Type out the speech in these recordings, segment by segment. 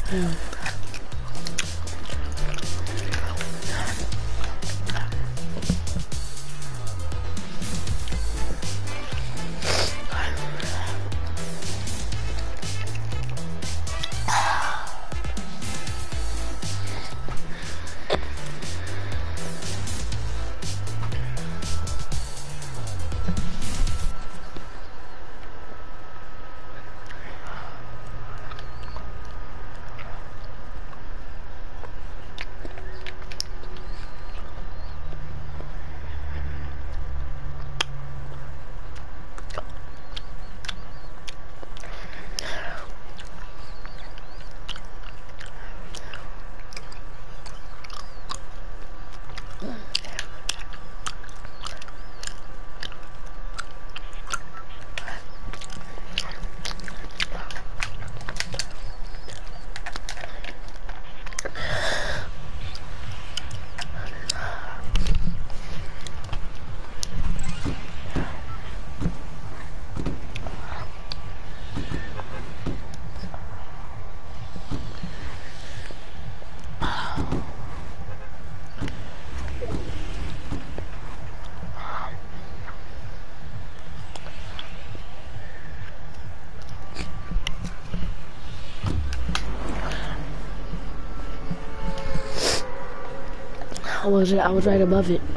I was right above it.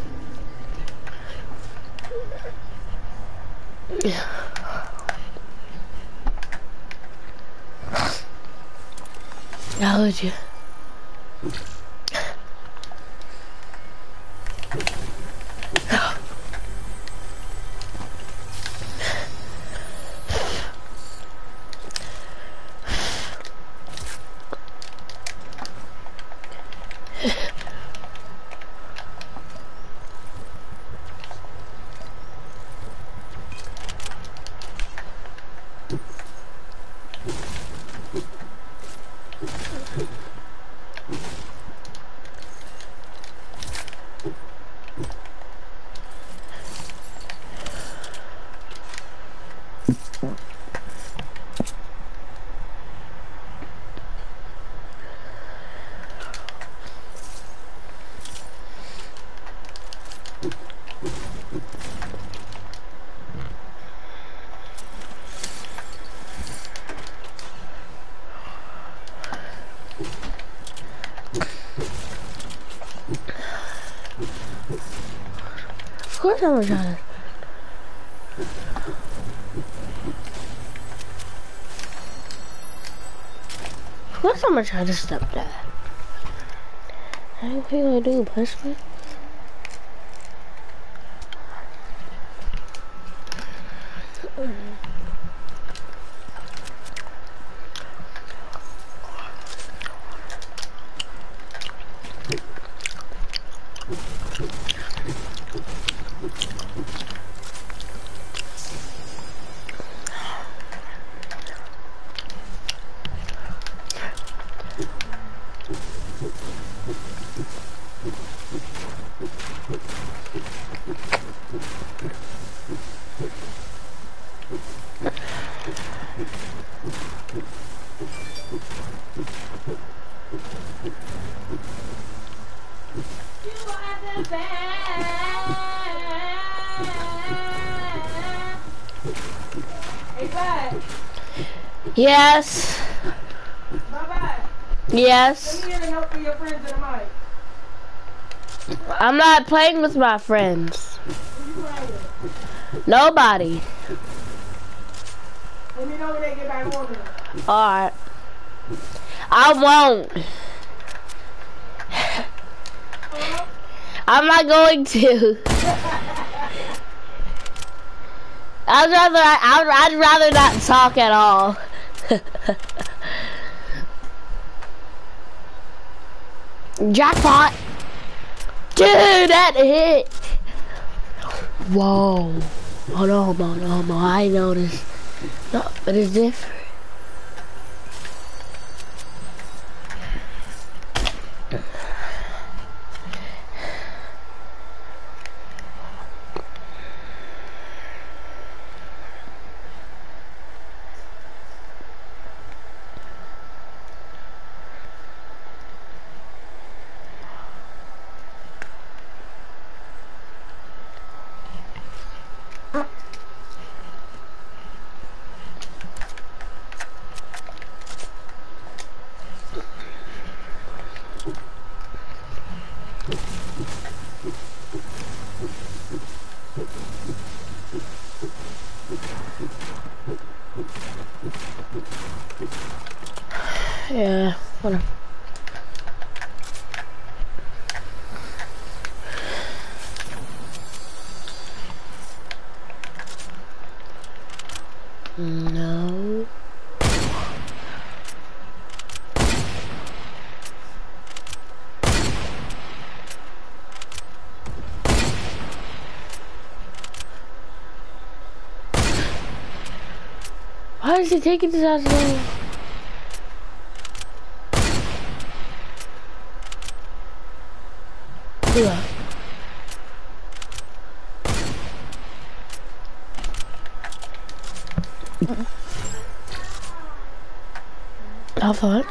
How would you? Of course I'm gonna try to. Of course I'm gonna try to stop that. What are you gonna do, push me? Yes. Bye-bye. Yes. Let me hear a note for your friends in the mic. I'm not playing with my friends. Who you playing with? Nobody. Let me know when they get back on me. Alright. I won't. I'm not going to. I'd rather not talk at all. Jackpot! Dude, that hit! Whoa. Hold on, I noticed. No, but it's different. Yeah, whatever. No. Why is he taking this out so? Yeah. I thought.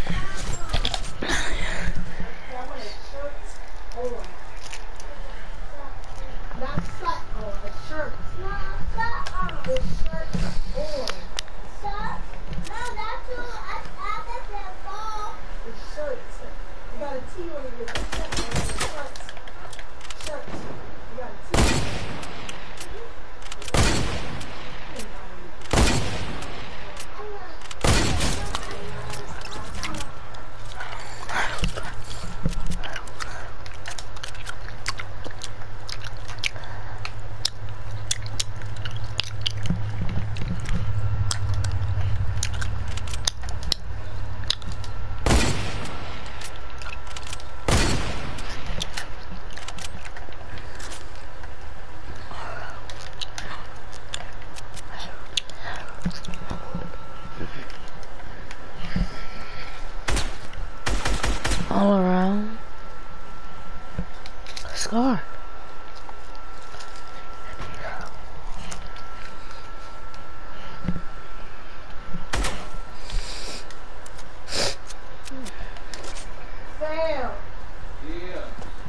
Not shut on, a shirt. The shirt on. The shirt. You got a T on it with a shirt on the shirt. Shirt. You got a T. All around. Scar. Sam. Yeah.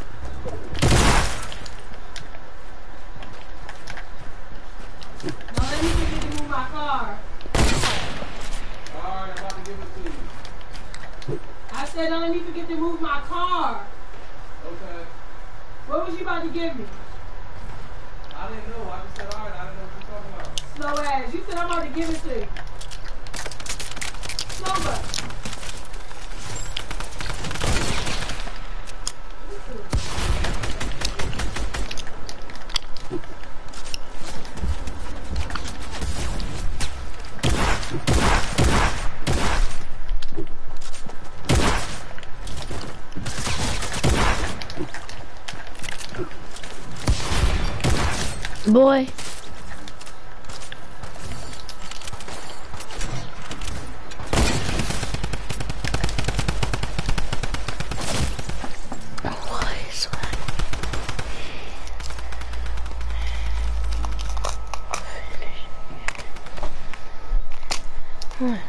No, let me get you to move my car. Alright, I'm about to give it to you. I said don't let me forget to move my car. Okay. What was you about to give me? I didn't know. I just said alright. I didn't know what you're talking about. Slow ass. You said I'm about to give it to you. Slow butt. Boy. What?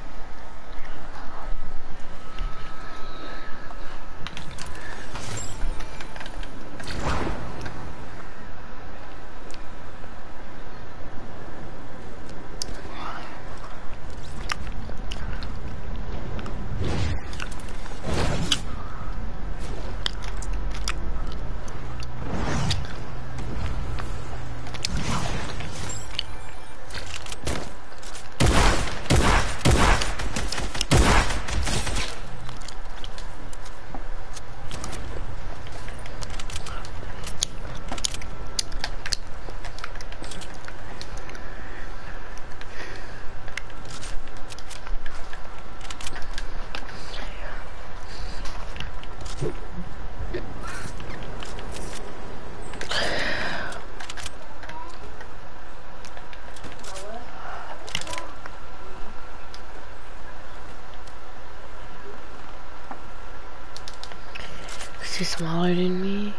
Is he smaller than me?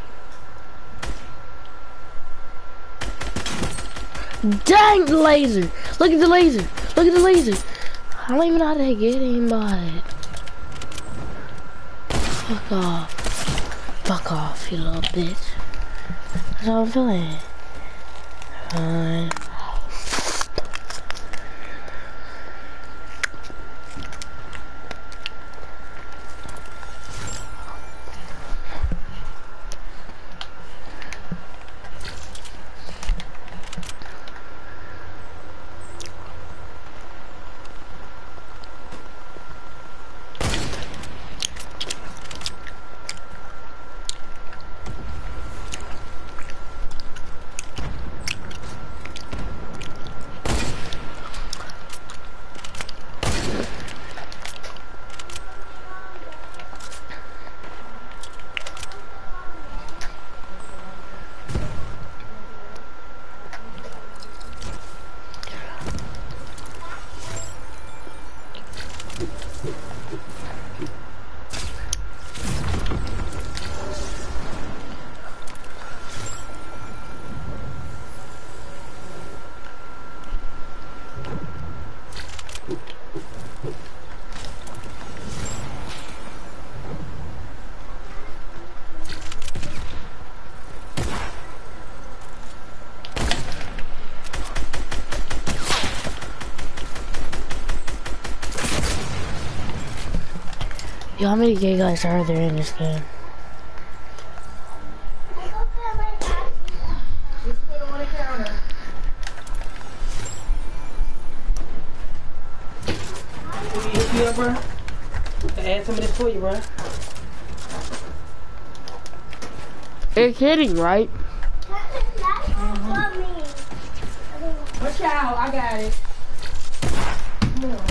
Dang the laser! Look at the laser! Look at the laser! I don't even know how to get him, but fuck off. Fuck off, you little bitch. That's how I'm feeling. Yo, how many gay guys are there in this game? Just put it on the counter. Can we hook you up, bro? To add some of this for you, bro. You're kidding, right? Watch out, I got it. Come on.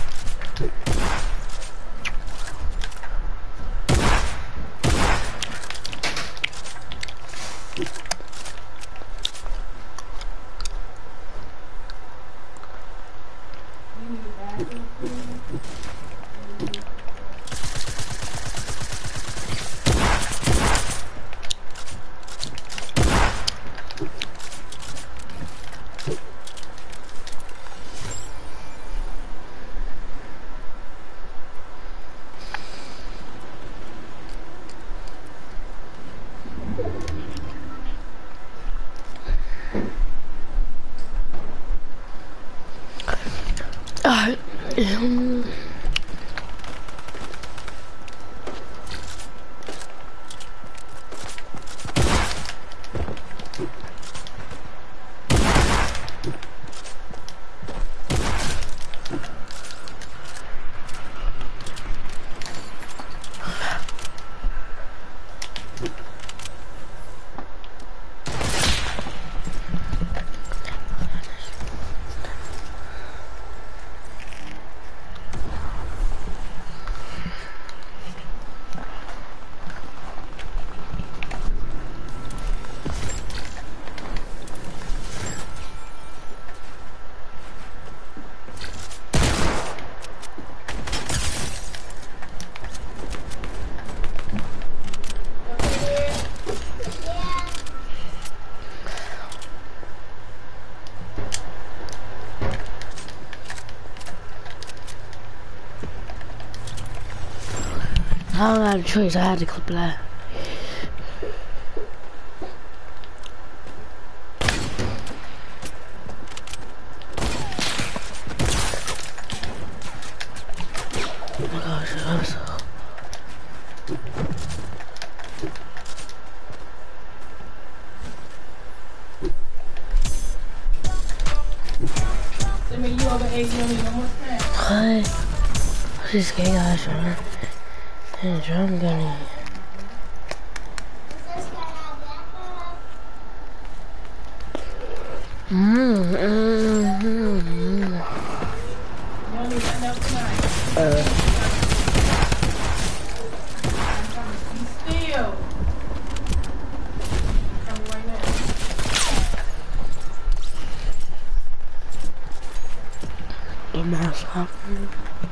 I don't have a choice, I had to clip that. Oh my gosh, I'm so... Send me you over 8 million one more time. What? What's this gay guy trying? And drum gunny. You don't need nothing else tonight. Be still. Coming right now. The mask happening.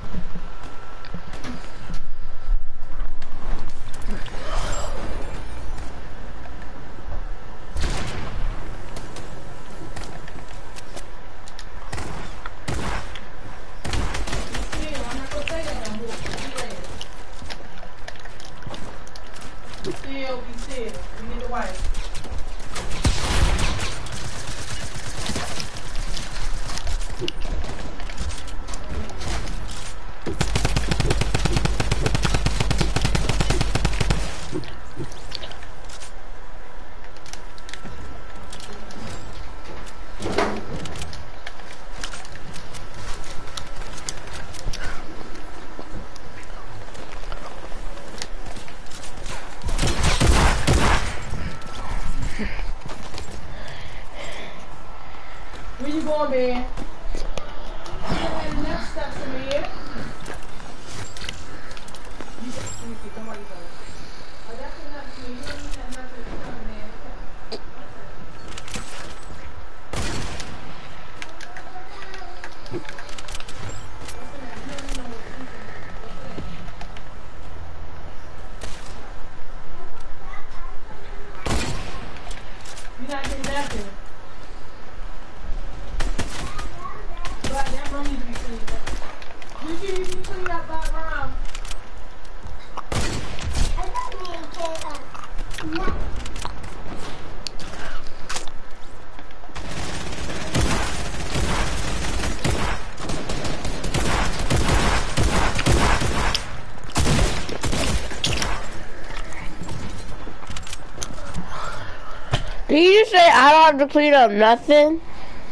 Where you going, man? You had enough stuff to me here. Let me see, come on, you go. Oh, that's enough to me. You don't need that enough to come, man. You're not getting nothing. But that room needs to be cleaned up. You need to clean up that room. Did you just say I don't have to clean up nothing?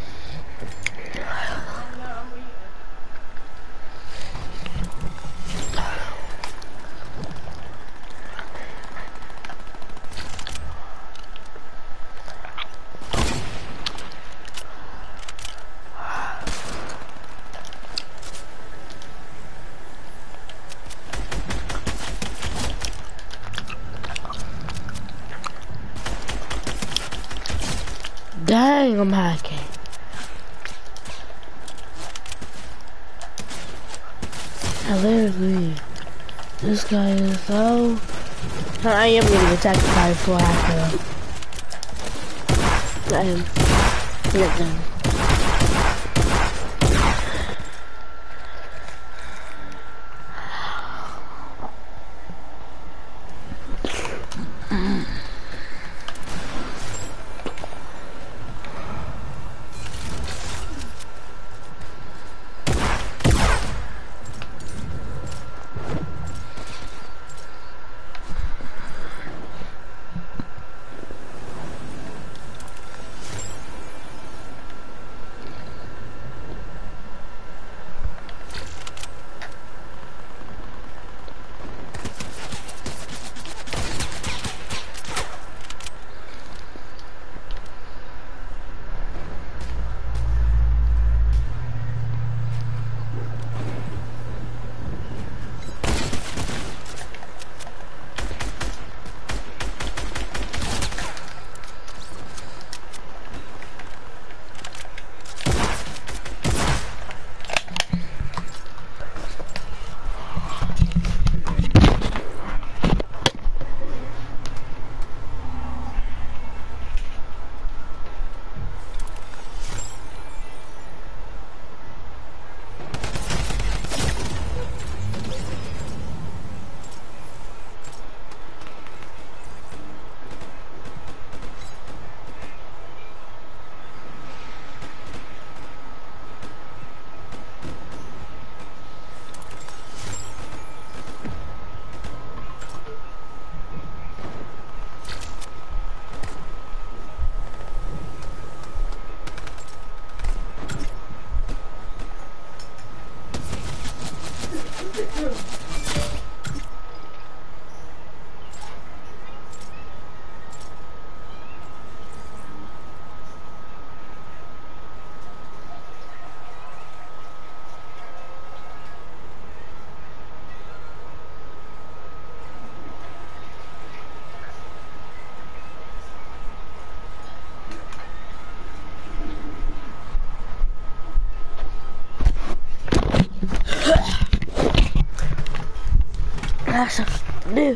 Dang, I'm hacking. I literally, this guy is so... I am getting attacked by a full hacker. I am. Get them. That's a new.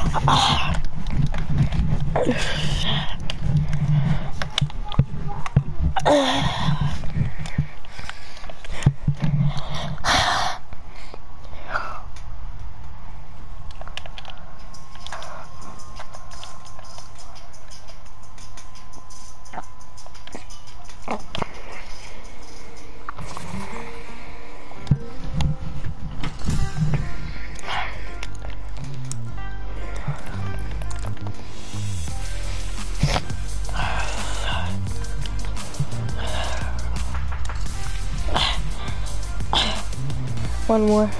One more.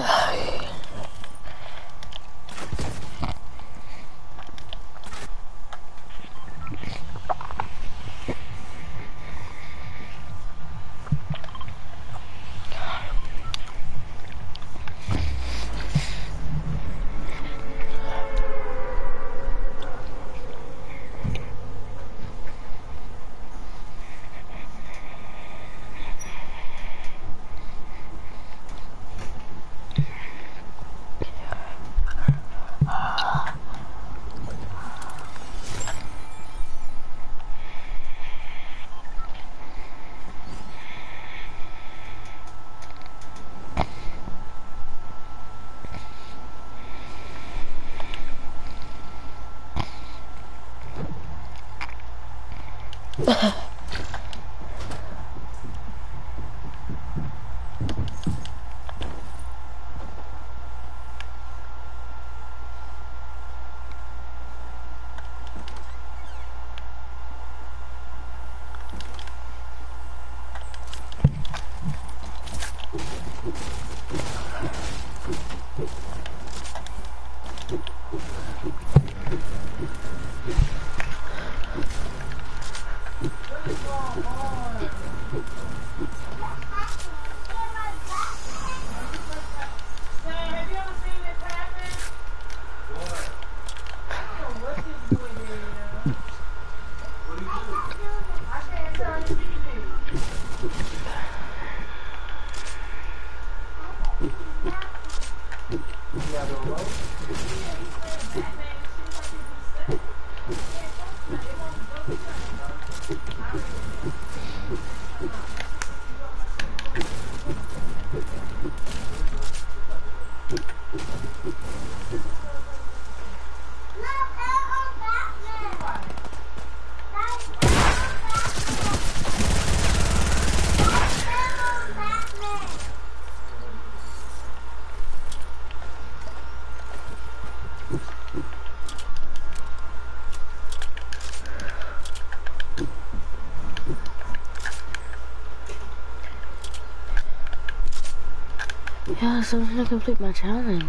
Yeah, so I'm gonna complete my challenge.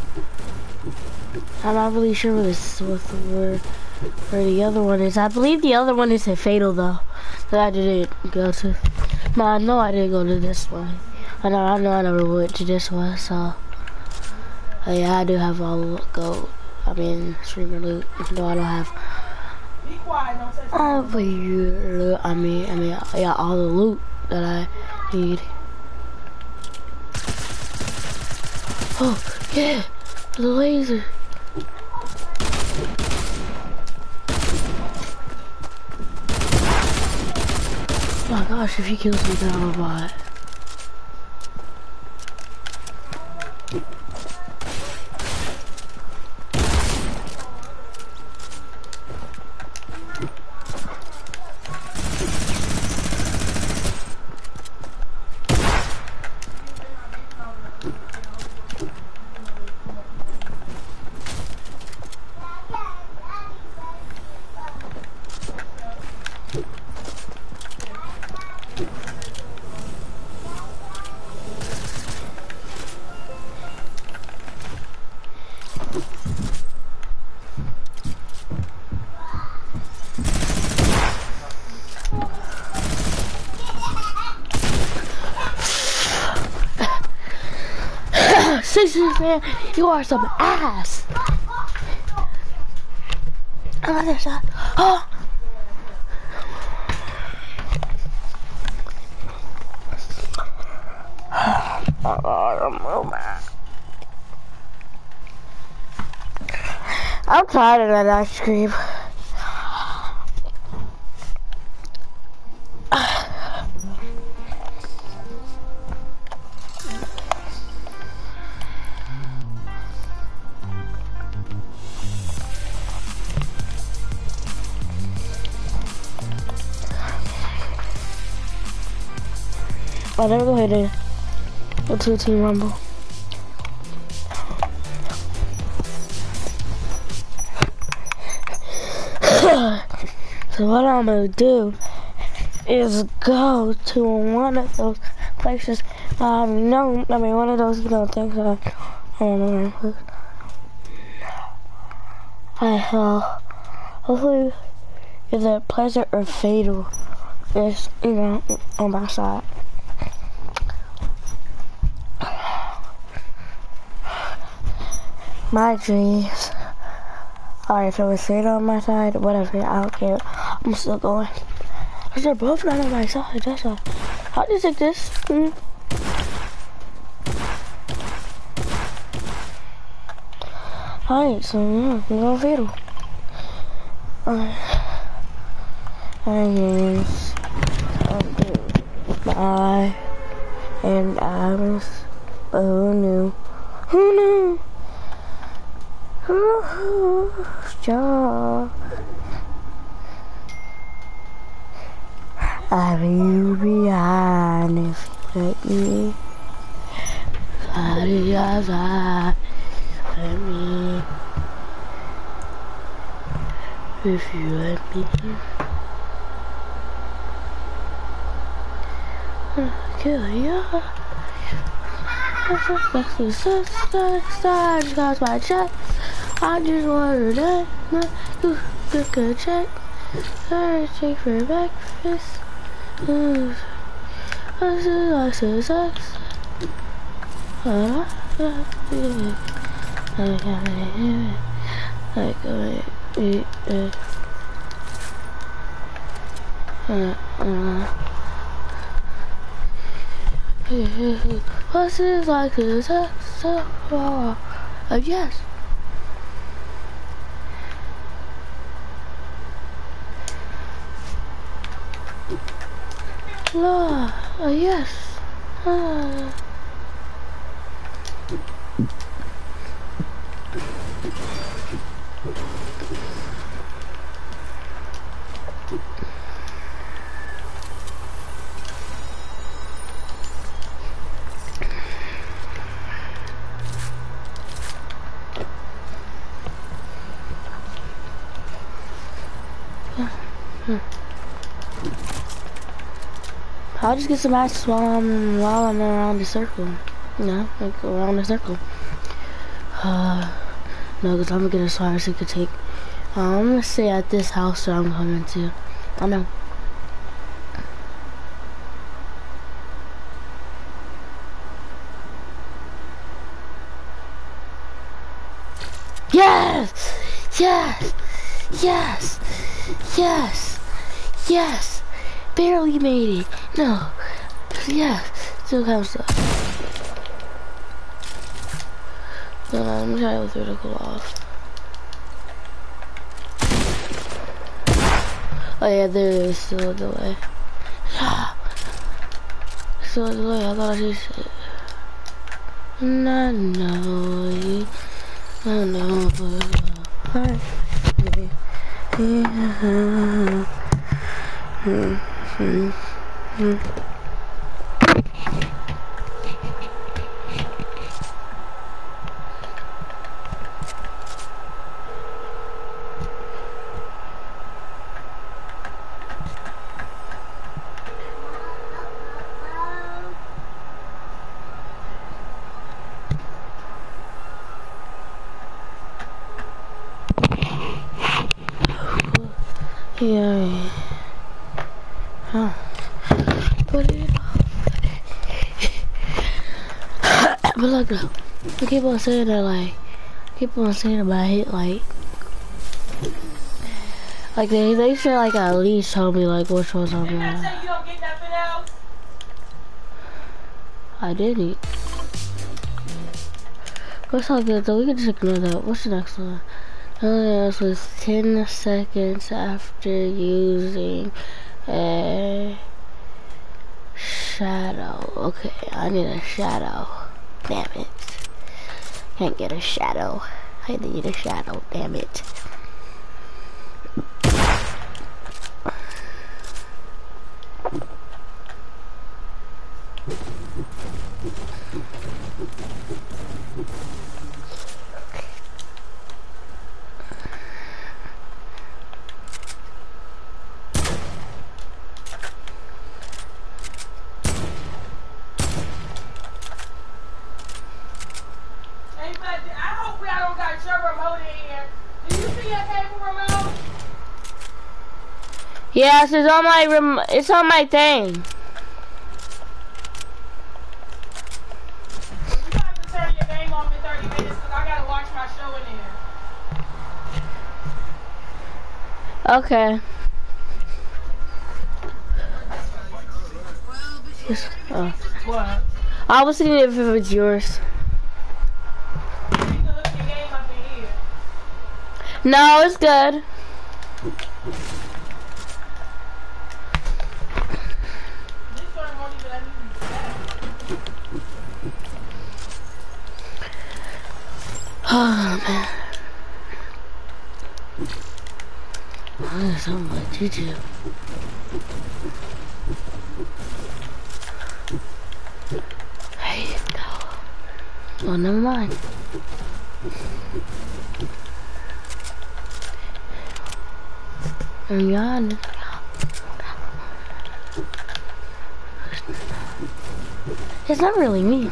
I'm not really sure where the other one is. I believe the other one is a fatal though, that I didn't go to. But I know I didn't go to this one. I know I never went to this one, so yeah, I do have all the gold. I mean, streamer loot, even though I don't have all the loot. I mean, yeah, all the loot that I need. Oh, yeah, the laser. Oh my gosh, if he kills me, then I'll buy it. Sixers, man, you are some ass. Another shot. Oh. I'm tired of that ice cream. I'll never go ahead and go to a team rumble. So what I'm gonna do is go to one of those places No, I mean one of those, things that I don't know. Hopefully either pleasant or fatal is, on my side. My dreams. Alright, if it was fatal on my side, whatever, I don't care. I'm still going. Because they're both not on my side, that's why. How do you take this? Alright, so yeah, I'm going fatal. Bye. And I was, who knew? Sure. I'll leave you behind if you let me. Let me. If you let me. I'll kill you. That's my chat. I just wanted that. Good check. Sorry, take for breakfast. This is like sex. What's this like a sex? Yes. Yes. I'll just get some ice while I'm around the circle. Like around the circle. No, because I'm gonna get as far as it could take. I'm gonna stay at this house that I'm coming to. I know. Yes! Yes! Yes! Yes! Yes! Barely made it. No. Yeah. Still kind of stuff. Let me try to vertical off. Oh yeah, there is still a delay. Still a delay. I thought I just said. No. Yeah. Huh. Put it but look, I keep on saying that, about hit, like they should, like, at least tell me, like, which ones I'm Didn't I say you don't get nothing else? I didn't. What's all good, though? We can just ignore that. What's the next one? This was 10 seconds after using a shadow. Okay, I need a shadow. Damn it. Can't get a shadow. I need a shadow, damn it. I hope I don't got your remote in here. Do you see your cable remote? Yes, it's on my it's on my thing. You have to turn your game off in 30 minutes because I gotta watch my show in there. Okay. What? I was thinking if it was yours. You can look your game up in here. No, it's good. This one won't even let me be back. Oh man. There's so much to do. Hey, no. Oh, never mind. I'm yawning. It's not really me.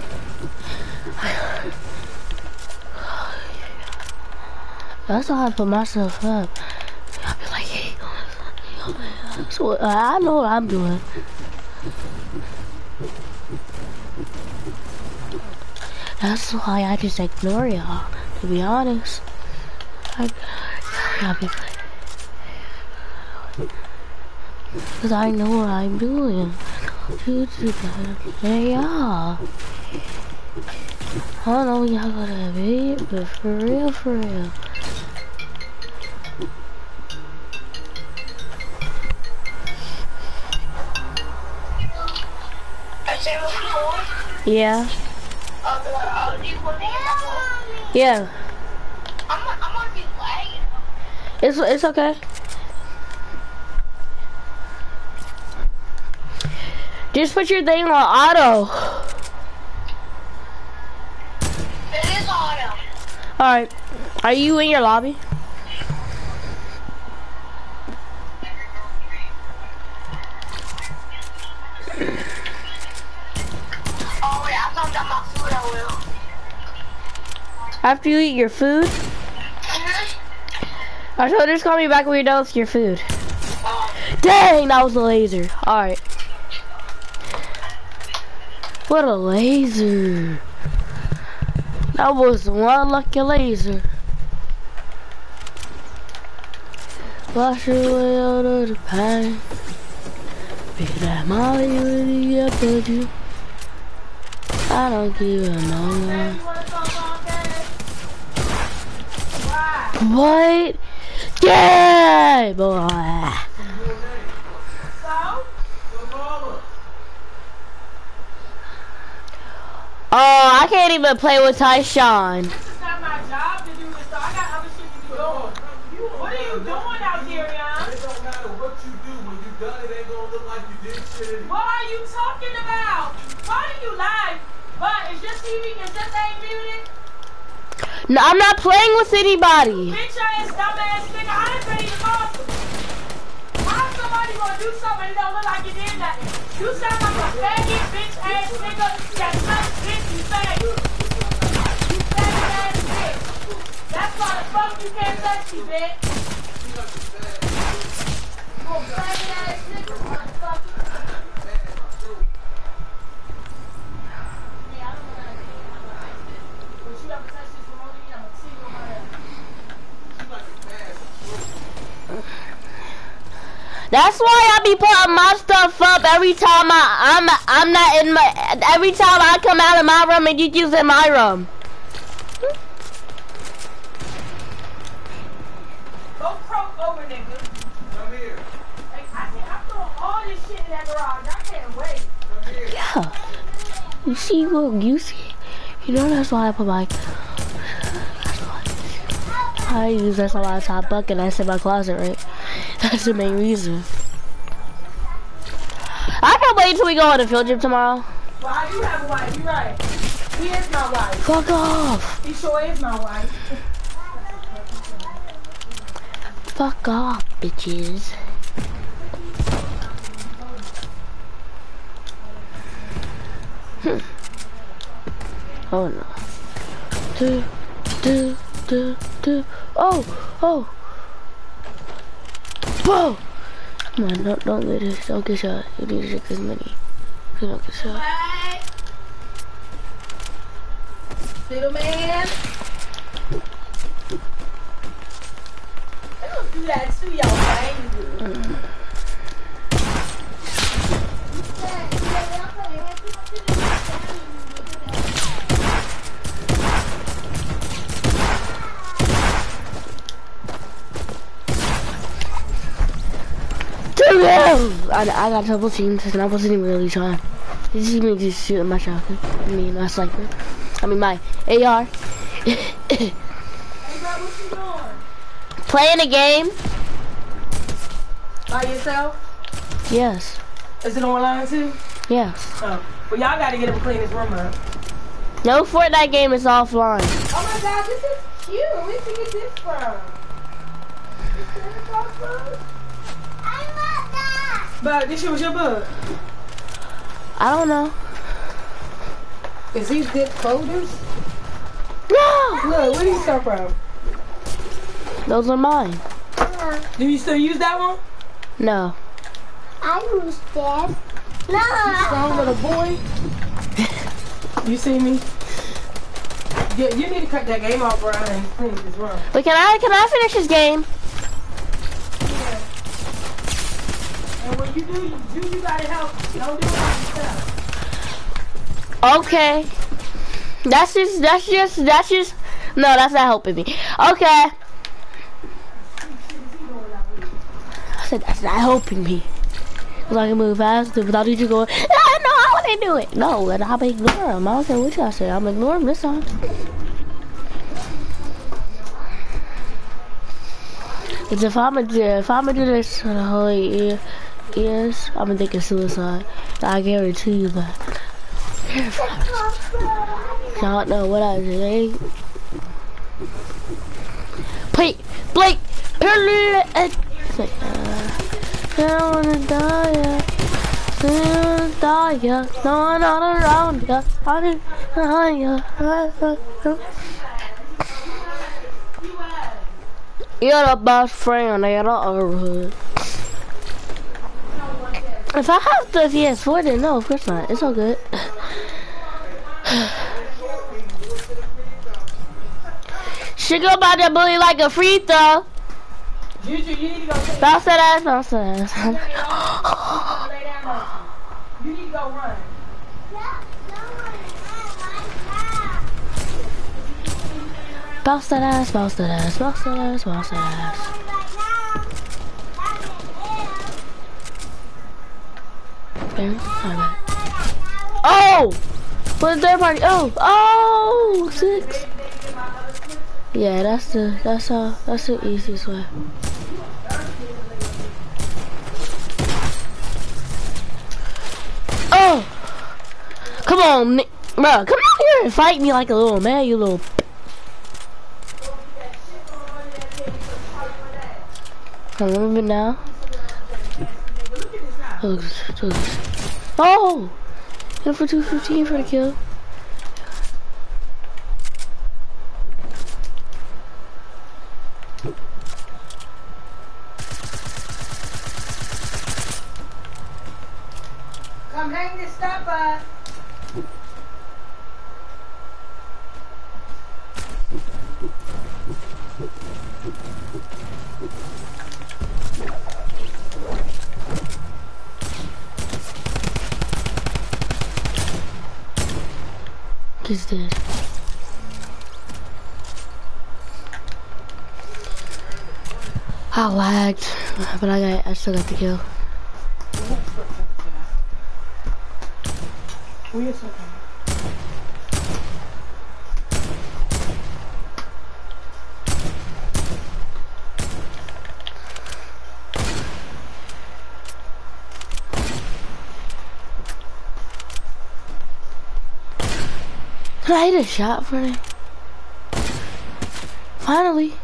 That's how I put myself up. I'll be like, hey, so I know what I'm doing. That's why I just ignore y'all, to be honest. I'll be like, because I know what I'm doing. Hey, y'all. I don't know y'all gotta be, but for real, for real. Yeah. Yeah. I'm gonna be lagging. It's okay. Just put your thing on auto. It is auto. Alright. Are you in your lobby? Oh wait, I found out my food, I will. After you eat your food? Alright, so just call me back when you're done with your food. Dang, that was a laser. Alright. What a laser. That was one lucky laser. Wash away all of the pain. Be that Molly with the apology. I don't give a no. You wanna talk all day? Why? What? Yay, boy. So? Oh, I can't even play with Tyshawn. This is not my job to do this, so I got other shit to be doing. What are you doing out here, Jan? It don't matter what you do. When you done, it ain't gonna look like you did shit anyway. What are you talking about? Why do you lie? But is your TV, is your thing muted? No, I'm not playing with anybody. Bitch ass, dumb ass nigga, how is that even possible? How is somebody gonna do something and don't look like you did nothing? You sound like a faggot, bitch ass nigga that sucks dick, you faggot. You faggot ass bitch. That's why the fuck you can't touch me, bitch. You a faggot ass nigga, motherfucker. Yeah, I don't know how to do it. But you ever touch this remote again, I'm gonna see you on my ass. That's why I be putting my stuff up every time I'm not in my, every time I come out of my room and you use in my room. Go croak over, nigga. Come here. Like, I'm throwing all this shit in that garage. I can't wait. Come here. Yeah. You see, look, you see. You know that's why I put my, I use that's why I top bucket that's in my closet, right? That's the main reason. I can't wait until we go on the field trip tomorrow. Well, I do have a wife. You're right. He is my wife. Fuck off. He sure is my wife. Fuck off, bitches. Oh no. Two. Do, do, do. Oh, oh. Whoa! Come on, don't get this. Don't get shot. You need to take as many. So don't get shot. Little man. I don't do that to y'all, man. I got double teamed and I wasn't even really trying. You see me just shooting my shotgun. I mean my sniper. I mean my AR. Hey, bro, what you doing? Playing a game? By yourself? Yes. Is it online too? Yes. Oh. Well, y'all gotta get up and clean this room up. No Fortnite game is offline. Oh my god, this is cute. Where'd you get this from? Santa Claus bug? I love that. But this shit was your bug. I don't know. Is these good folders? No! Look, where do you start from? Those are mine. Do you still use that one? No. I use that. No. Strong little boy. You see me? Yeah, you need to cut that game off, Brian, and clean this room. Wait, can I finish this game? Yeah. And when you do, you gotta help. Don't do it by yourself. Okay. That's just, no, that's not helping me. Okay. I said that's not helping me. Cause I can move faster without you going, no, I want to do it. No, and I'm ignore him. I don't care what y'all say. I'm ignoring him this time. Cause if I'ma do this for the whole years, I'm thinking suicide. I guarantee you that. I don't know what I did. Wait, Blake. I wanna die, yeah. I wanna die, yeah. No one not around, yeah. I wanna die, yeah. You're the best friend I ever had. If I have the PS4, then no, of course not. It's all good. She go by the bully like a free throw. Juju, you need to go take Bounce that ass, bounce that ass. lay down on you. You need to go run. Bounce that ass, bounce that ass, bounce that ass, bounce that ass. There, alright. Oh! What's their party? Oh, 6. Yeah, that's the easiest way. Oh! Come on, bro, come out here and fight me like a little man, you little. Come on, move it now. Oh! Hit for 215 for the kill. Come hang this stuff up. He's dead. I lagged, but I still got the kill. Wait a second. Did I hit a shot for him? Finally.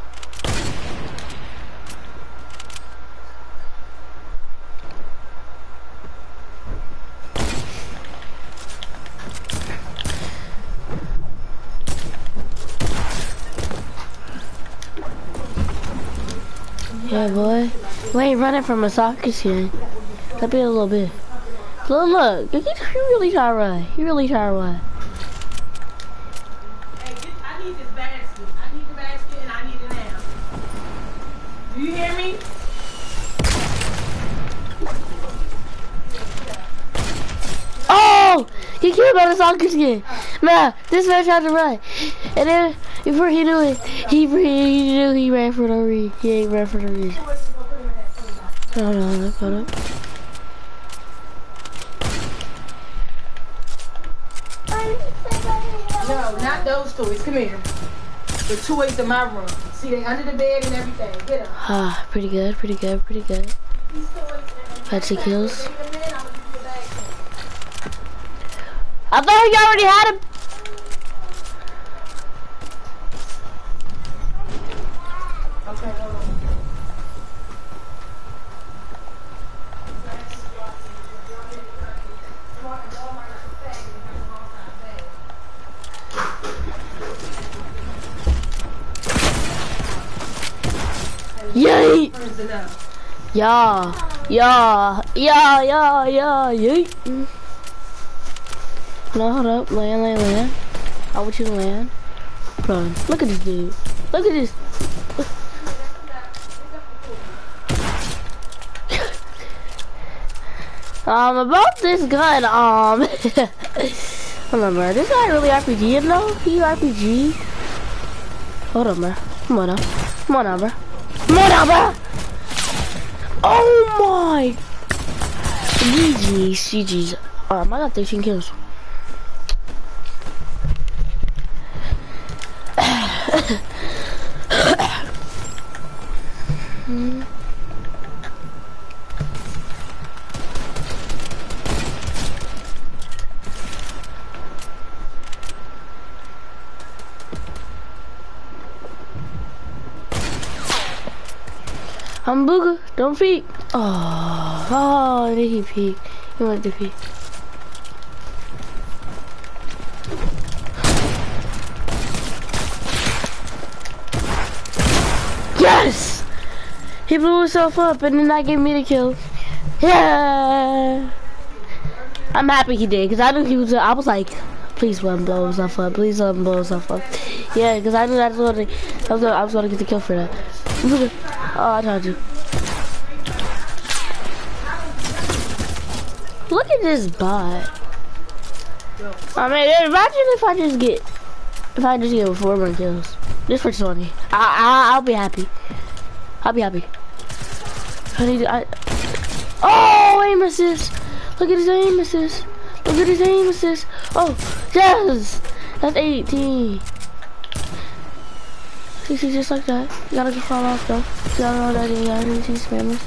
Yeah, boy. We ain't running from a soccer skin. That'd be a little bit. Look. He really try to run. He really try to run. Hey, I need this basket. I need the basket and I need it now. Do you hear me? Oh! He killed by the soccer skin. Man, this man tried to run. And then, before he knew it, he knew he ran for no reason. He ain't ran for no reason. Hold on. No, not those toys. Come here. The toys in my room. See, they under the bed and everything. Get them. Ah, pretty good. Fancy kills. I thought he already had him. Okay, hold on. Yay! Yeah. No, hold up. Land. I want you to land. Run. Look at this dude. Look at this. About this gun, hold on, bro. This guy really RPG, though? He RPG? Hold on, bro. Come on now, bro. Oh my! GG's. I got 13 kills. I'm Booga, don't peek. Oh, did he peek? He wanted to peek. Yes! He blew himself up and then that gave me the kill. Yeah! I'm happy he did, because I knew he was, I was like, please let him blow himself up. Please let him blow himself up. Yeah, because I knew I was going to get the kill for that. Oh, I told you. Look at this bot. I mean, imagine if I just get 4 more kills. Just for 20. I'll be happy. I'll be happy. Oh, aim assist. Look at his aim assist. Oh, yes. That's 18. See, just like that. You gotta get fall off though. You gotta know that you gotta see spammers.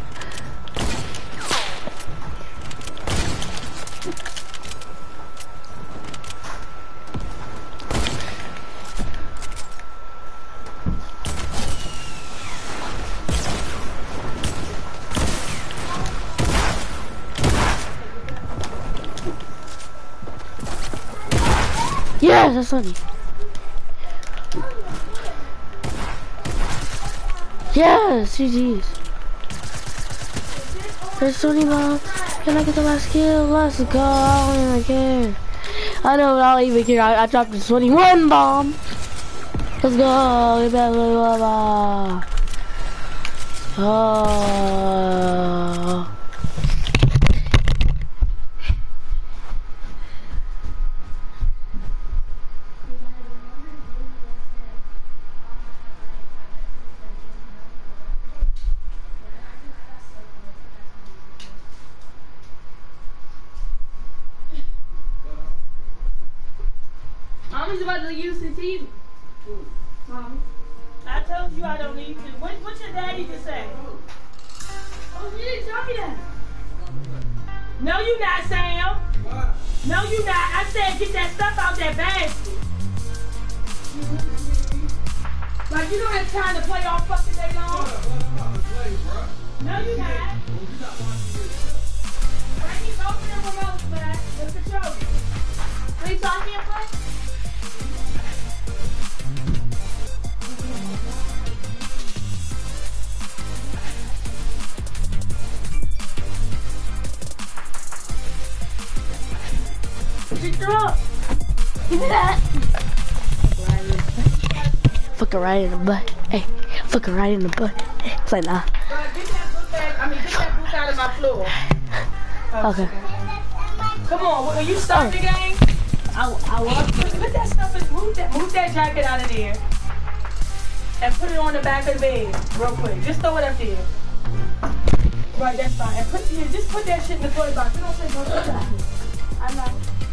Yes, that's funny. Yes, GG's. There's Sony Bomb. Can I get the last kill? Let's go. I don't even care. I know, I don't even care. I dropped the 21 bomb. Let's go. Get back, oh. Mommy's about to use the TV. Mommy. I told you I don't need to. What's your daddy just say? Oh, you didn't tell me that. No, you not, Sam. No, you not. I said get that stuff out that basket. Like, you don't have time to play all fucking day long. No, you not. I need both of them remotes back. The controller. Please, so I can't play? her up. Give me that. Fuck her right in the butt. Hey, fuck her right in the butt. It's like, nah. Get that boot bag, get that boot out of my floor. Okay. Come on, will you start the game? I want put that stuff in, move that jacket out of there. And put it on the back of the bed, real quick. Just throw it up there. Right, that's fine. And just put that shit in the toy box. You don't say no to that. I know.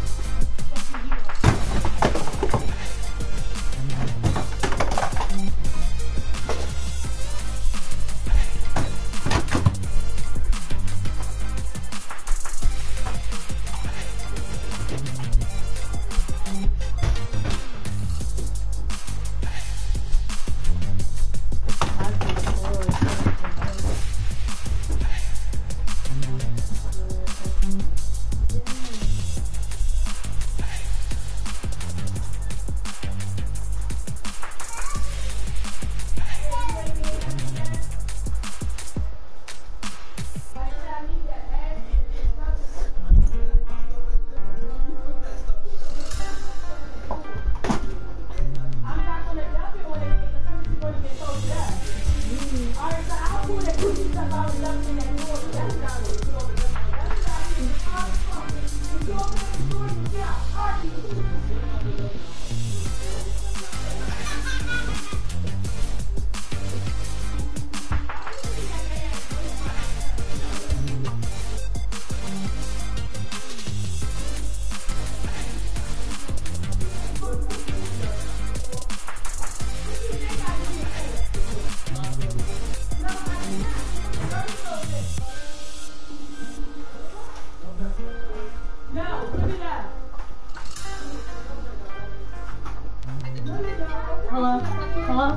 Hello?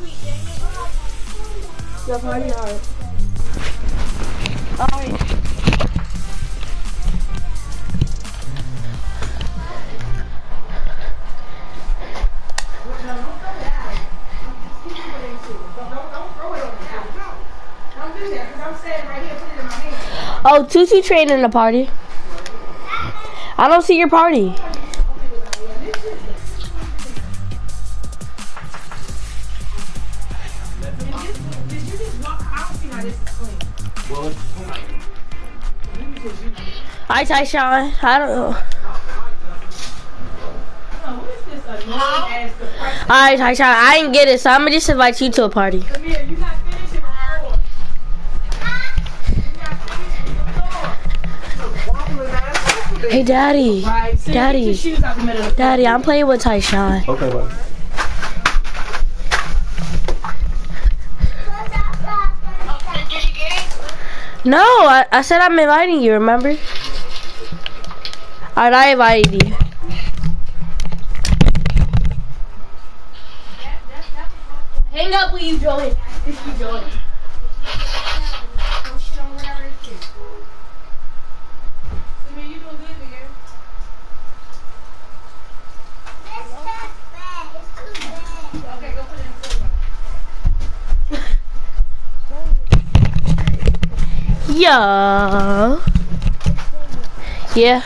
Your party hard. Alright. Oh, Tutu trained in the party. I don't see your party. Hi, Tyshawn. I don't know. Alright, Tyshawn. I didn't get it, so I'm gonna just invite you to a party. Hey, Daddy. Daddy, I'm playing with Tyshawn. Okay, bud. No, I said I'm inviting you, remember? Alright, I invited you. Hang up when you join. If you join. Yeah. Yeah.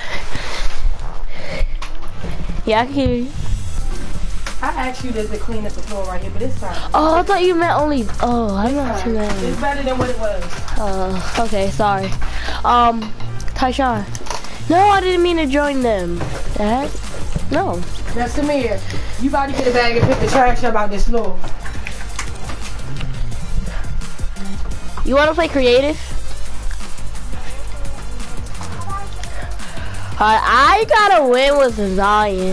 Yeah, I can hear you. I asked you to clean up the floor right here, but it's fine. Oh, I thought you meant only. Oh, I'm not too bad. It's better than what it was. Okay, sorry. Tyshawn. No, I didn't mean to join them. That? No. Now, Samir, you about to get a bag and pick the trash up out this floor. You want to play creative? I gotta win with Zion.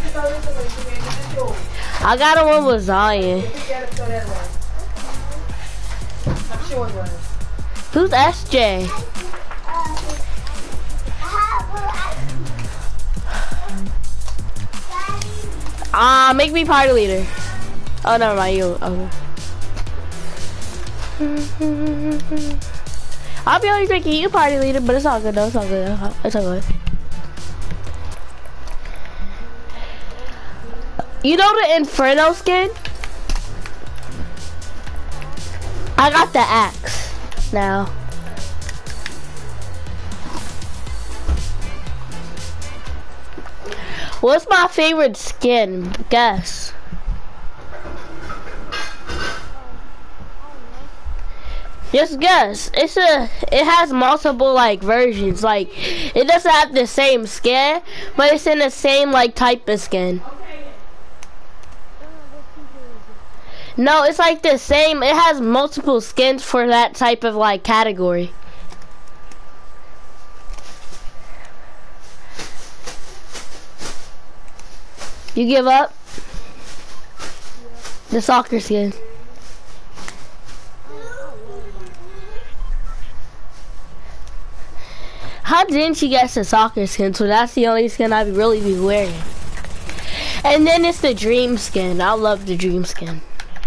I gotta win with Zion. Who's SJ? Make me party leader. Oh, never mind, you. Okay. I'll be only making you party leader, but it's all good though. It's all good. It's all good. You know the Inferno skin? I got the axe now. What's my favorite skin? Guess. Just guess. It has multiple like versions. Like it doesn't have the same skin, but it's in the same like type of skin. No, it's like the same. It has multiple skins for that type of like category. You give up? The soccer skin. How didn't you guess the soccer skin? So that's the only skin I'd really be wearing. And then it's the dream skin. I love the dream skin.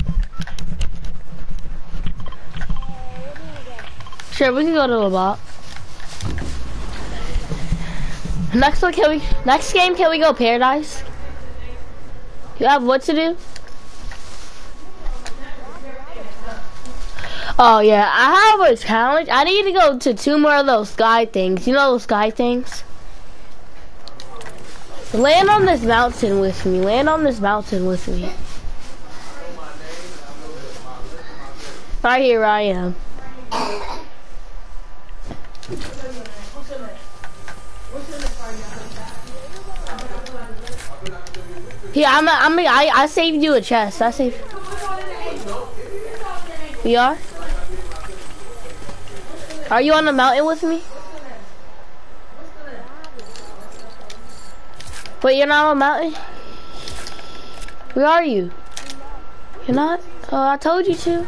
Sure, we can go to the bot. Next game, can we go Paradise? You have what to do? Oh yeah, I have a challenge. I need to go to 2 more of those sky things. You know those sky things? Land on this mountain with me. Land on this mountain with me. Right here I am. Here, I saved you a chest. I saved. We are? Are you on the mountain with me? Wait, you're not on the mountain? Where are you? You're not? Oh, I told you to.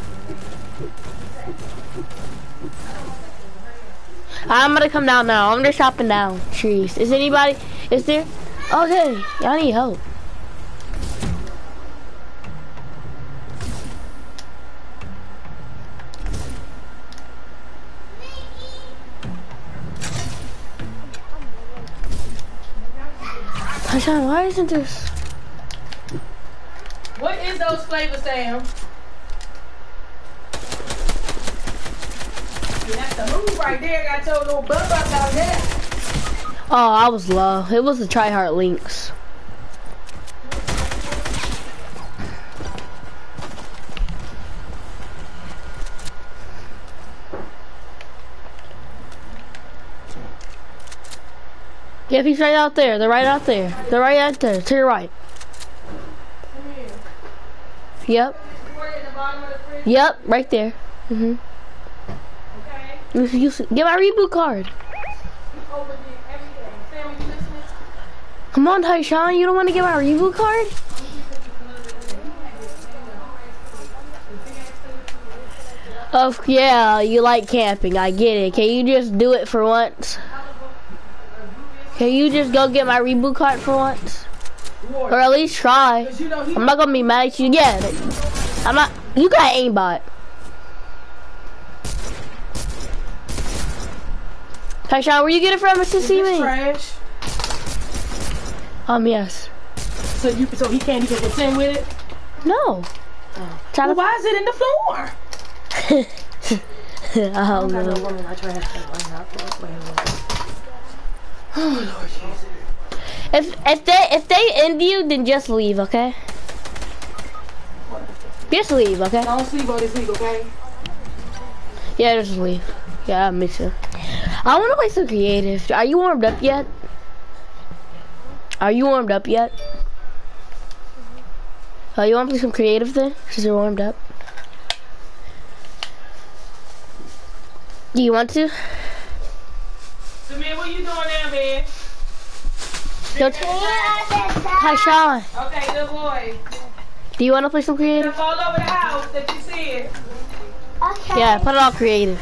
I'm gonna come down now. I'm just chopping down trees. Is there? Okay, y'all need help. Hashan, why isn't this? What is those flavors, Sam? That's the move right there. Got your little butt up out there. Oh, I was low. It was the Try Hard Links. Yep, he's right out there. They're right out there. They're right out there. To your right. Yep. Yep, right there. Okay. Get my reboot card. Come on, Tyshawn, you don't want to get my reboot card? Oh, yeah, you like camping. I get it. Can you just do it for once? Can you just go get my reboot card for once? Or at least try. I'm not gonna be mad at you. Yeah, I'm not. You got aimbot. Tyshawn, where you get it from? It's to see me. Trash. Yes. So he can't even contend with it? No. Well, why is it in the floor? I don't know. Oh Lord Jesus. If they end you, then just leave, okay? Just leave, okay? Don't sleep on this week, okay? Yeah, just leave. Yeah, me too. I want to play some creative. Are you warmed up yet? Are you warmed up yet? Oh, you want to play some creative then? Since you're warmed up. Do you want to? Samir, what you doing now, man? Yo, Tyshawn. Okay, good boy. Do you want to play some creative? All over the house that you see it. Okay. Yeah, put it all creative.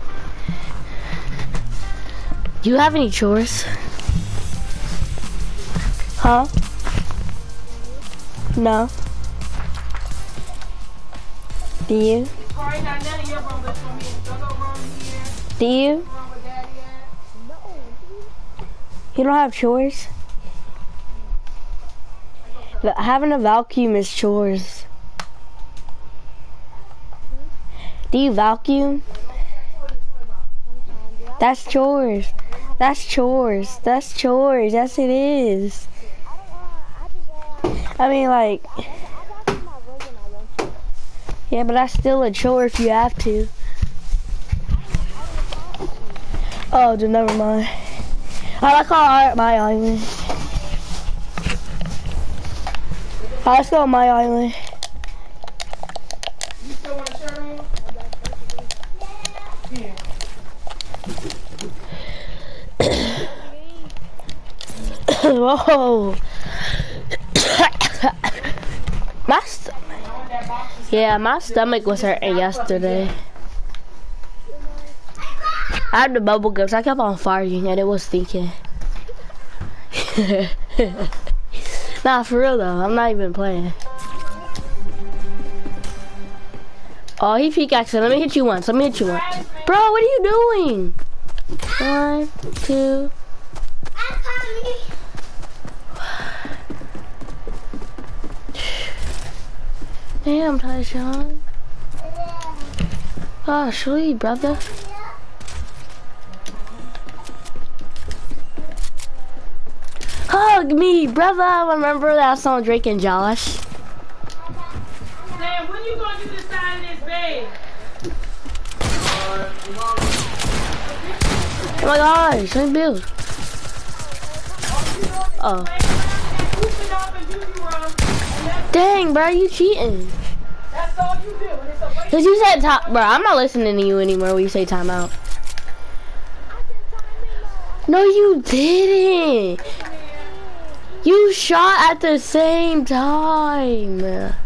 Do you have any chores? Huh? No. Do you? Do you? You don't have chores? Having a vacuum is chores. Do you vacuum? That's chores. That's chores. That's chores. Yes, it is. I mean, like, yeah, but that's still a chore if you have to. Oh, then never mind. I like my island. Let's go on my island. You still want a shirt on? Yeah. Whoa. My stomach. Yeah, my stomach was hurting yesterday. I had the bubble gums. I kept on farting and it was stinking. Nah, for real though. I'm not even playing. Oh, he pickaxed. Let me hit you once. Let me hit you once. Bro, what are you doing? 1, 2. Damn, Tyshawn. Oh, sweet, brother. Hug me, brother. Remember that song, Drake and Josh? Sam, when you gonna do the side of this bed? Oh my gosh, same build. Oh. Dang, bro, you cheating. That's all you do. And it's a waste. Cause you said time, bro. I'm not listening to you anymore when you say timeout. No, you didn't. You shot at the same time.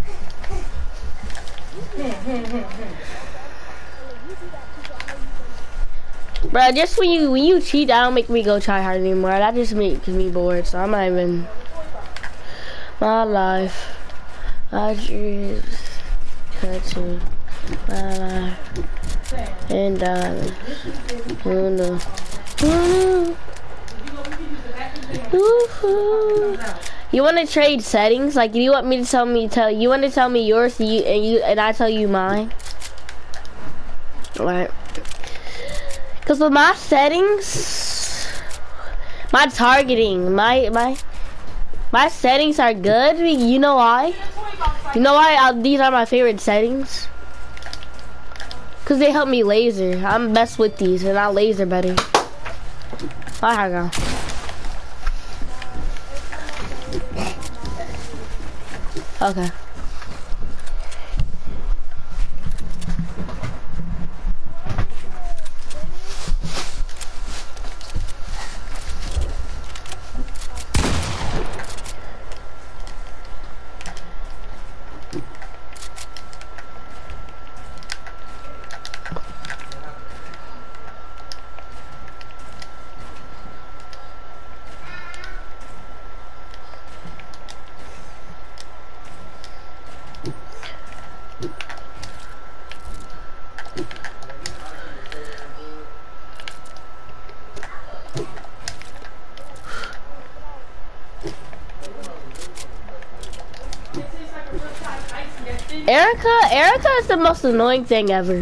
Bro, just when you cheat, that don't make me go try hard anymore. That just makes me bored. So I'm not even. My life, my dreams, touching my life, and darling, who knew? You want to trade settings? Like, you want me to you want to tell me yours, and I tell you mine? Alright. Cause with my settings, my targeting, my settings are good. You know why? You know why these are my favorite settings? Cause they help me laser. I'm best with these, and I laser better. Alright, go. Okay. Erica is the most annoying thing ever.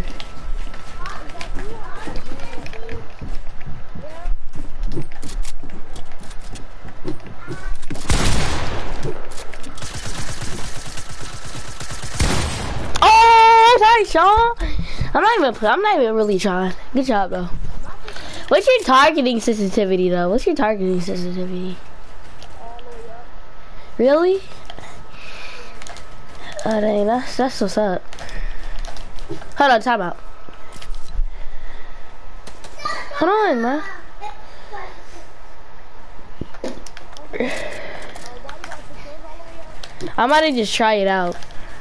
Oh, sorry, Sean. I'm not even really trying. Good job though. What's your targeting sensitivity though? What's your targeting sensitivity? Really? Oh dang, that's what's up. Hold on, time out. Hold on, man. I might just try it out.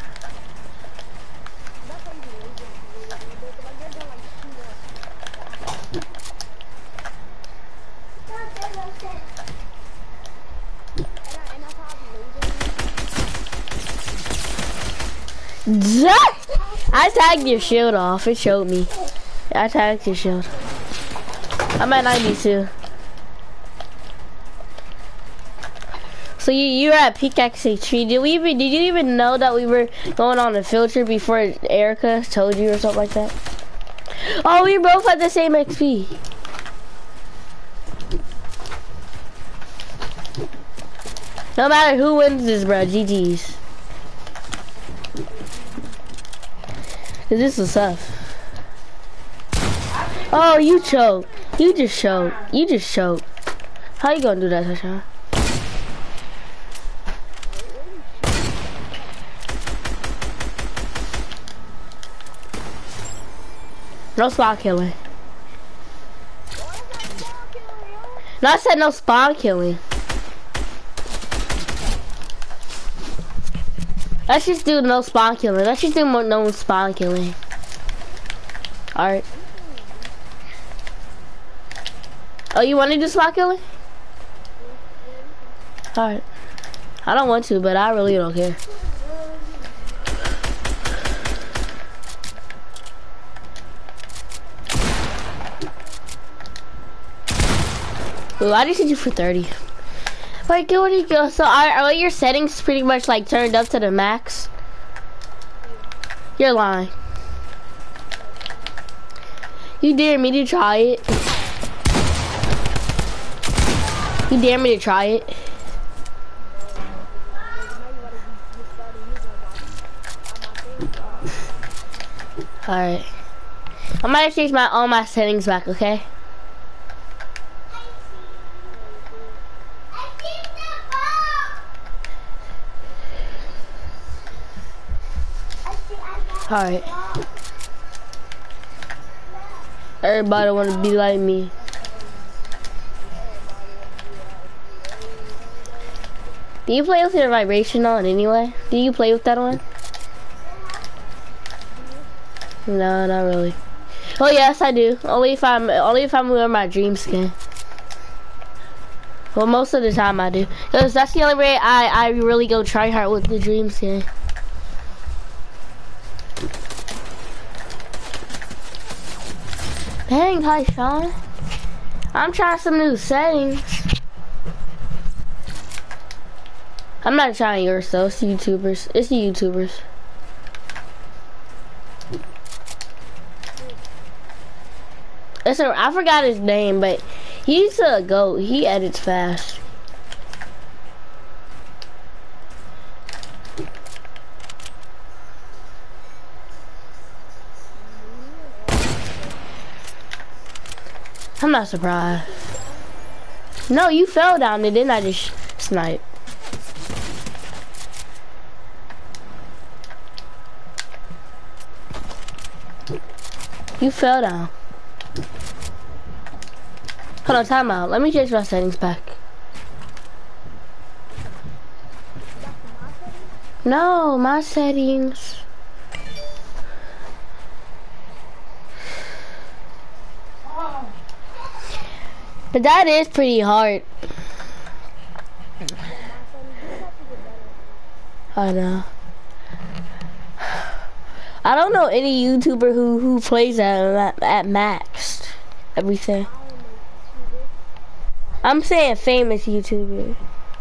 I tagged your shield off. It showed me. I tagged your shield. I'm at 92. So you were at Pickaxe Tree. Did you even know that we were going on a field trip before Erica told you or something like that? Oh, we both had the same XP. No matter who wins this, bro. GG's. Cause this is tough. Oh, you choked. You just choked. You just choked. How you gonna do that, Tasha? No spawn killing. No, I said no spawn killing. Let's just do no spawn killing. Let's just do no spawn killing. Alright. Oh, you want to do spawn killing? Alright. I don't want to, but I really don't care. Ooh, I just hit you for 30. Wait, where do you go? So are all your settings pretty much like turned up to the max? You're lying. You dare me to try it? You dare me to try it? Alright. I might change all my settings back, okay? Alright. Everybody wanna be like me. Do you play with your vibration on anyway? Do you play with that one? No, not really. Oh yes, I do. Only if I'm wearing my dream skin. Well, most of the time I do, cause that's the only way I really go try hard with the dream skin. Dang, hi Sean. I'm trying some new settings. I'm not trying yours though. It's the YouTubers. It's the YouTubers. I forgot his name, but he's a goat. He edits fast. I'm not surprised. No, you fell down there, didn't I just snipe? You fell down. Hold on, time out. Let me change my settings back. No, my settings. But that is pretty hard. I know. I don't know any YouTuber who plays at max everything. I'm saying famous YouTuber.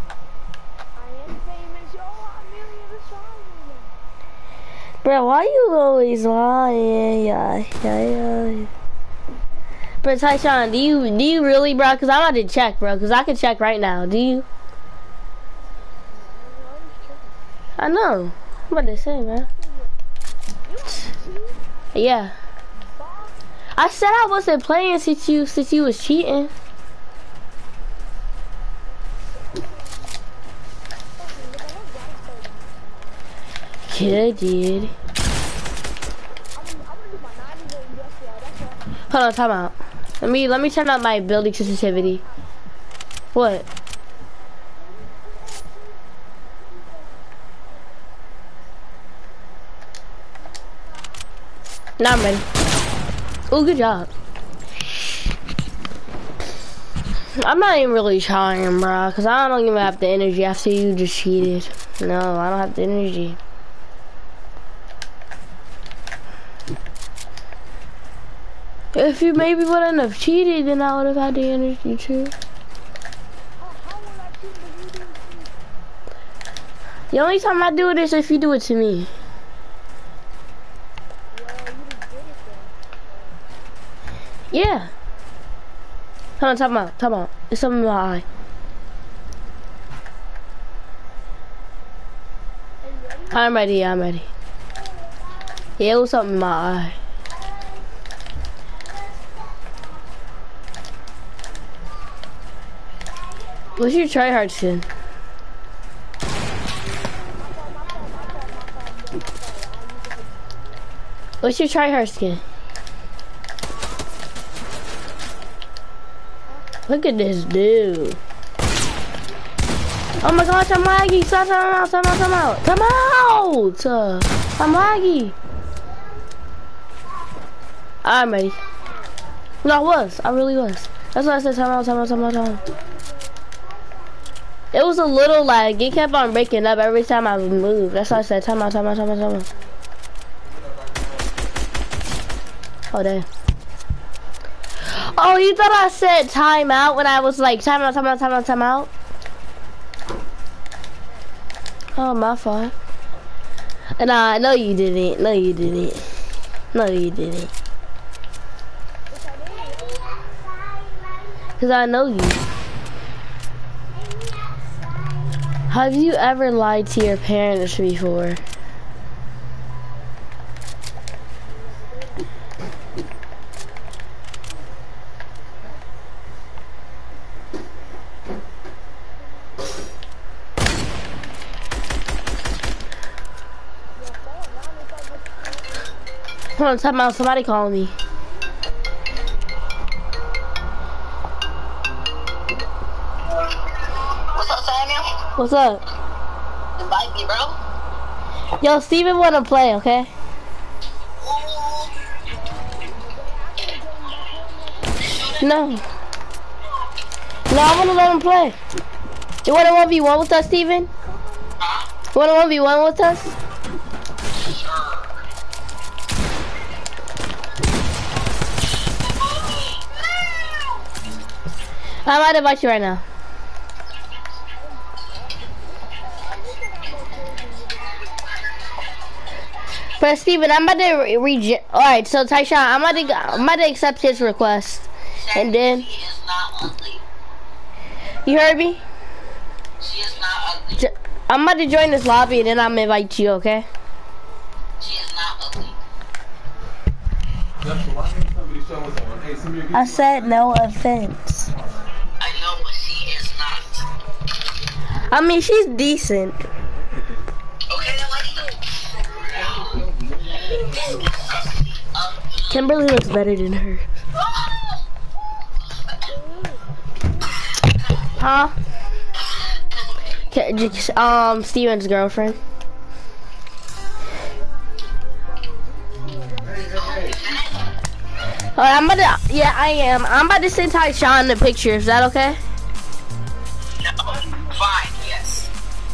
Bro, why you always lying? Yeah. Bro, Tyshawn, do you really, bro? Cause I'm about to check, bro. Cause I can check right now. Do you? I know. I'm about to say, man. Yeah. I said I wasn't playing since you was cheating. Yeah, I did. Hold on, time out. Let me turn up my building sensitivity. What? Now I'm ready. Oh, good job. I'm not even really trying, bro, cause I don't even have the energy after you just cheated. No, I don't have the energy. If you maybe wouldn't have cheated, then I would have had the energy too. The only time I do it is if you do it to me. Yeah. Hold on, time out. It's something in my eye. I'm ready, I'm ready. Yeah, it was something in my eye. What's your tryhard skin? What's your tryhard skin? Look at this dude. Oh my gosh, I'm laggy. Stop, time out. I'm laggy. I'm ready. No, I really was. That's why I said time out. It was a little lag. It kept on breaking up every time I would move. That's why I said time out. Oh, damn. Oh, you thought I said time out when I was like time out? Oh, my fault. Nah, no you didn't. Cause I know you. Have you ever lied to your parents before? Hold on, time out. Somebody calling me. What's up, Samuel? What's up? Invite me, bro. Yo, Steven wanna play, okay? No, I wanna let him play. You wanna 1v1 with us, Steven? Huh? You wanna 1v1 with us? Sure. I might invite you right now. But Steven, I'm about to alright, so Tyshawn, I'm about to accept his request. And then She is not ugly. you heard me? She is not ugly. I'm about to join this lobby and then I'm gonna invite you, okay? She is not ugly. I said no offense. I know, but she is not. I mean, she's decent. Okay, then what do you do? Kimberly looks better than her. Huh? Steven's girlfriend. I'm about to, yeah, I am. I'm about to send Tyshawn the picture. Is that okay? No, fine, yes.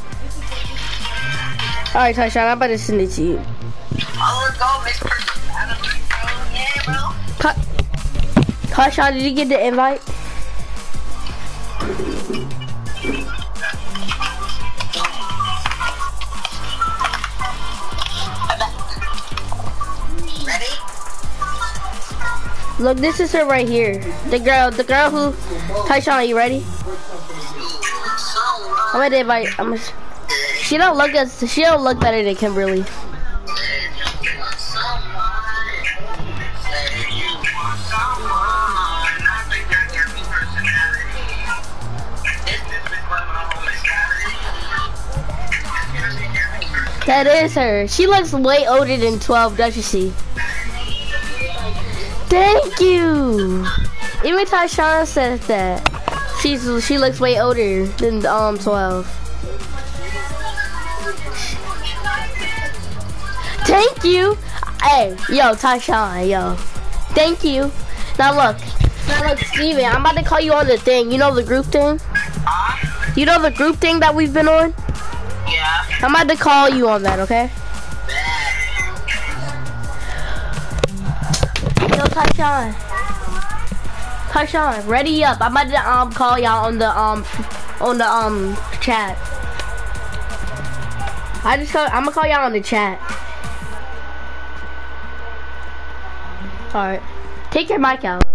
Alright, Tyshawn, I'm about to send it to you. Oh, let's go, Miss Person. Yeah, bro. Tyshawn, did you get the invite? Ready? Look, this is her right here. The girl who, Tyshawn, are you ready? I'm gonna invite, she don't look better than Kimberly. That is her. She looks way older than 12, doesn't she? Thank you. Even Tyshawn said that. She looks way older than 12. Thank you. Hey, yo, Tyshawn, yo. Thank you. Now look, Steven, I'm about to call you on the thing. You know the group thing? You know the group thing that we've been on? Yeah. I'm about to call you on that, okay? Yo, Tyshawn, ready up. I'm about to call y'all on the chat. I'm gonna call y'all on the chat. Alright. Take your mic out.